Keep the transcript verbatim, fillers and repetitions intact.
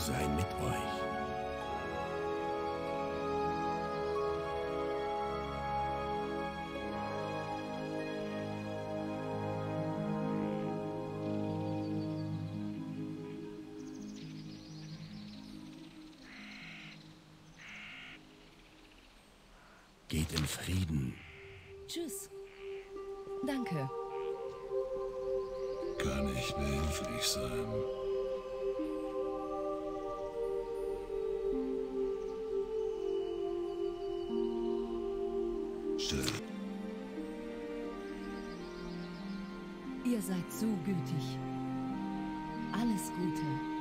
sei mit euch. Geht in Frieden. Tschüss. Danke. Kann ich behilflich sein? Still. Ihr seid so gütig. Alles Gute.